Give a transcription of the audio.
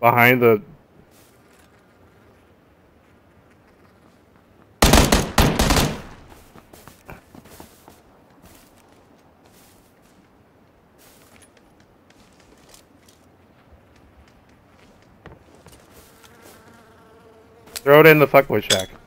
Behind the... Throw it in the fuckboy shack.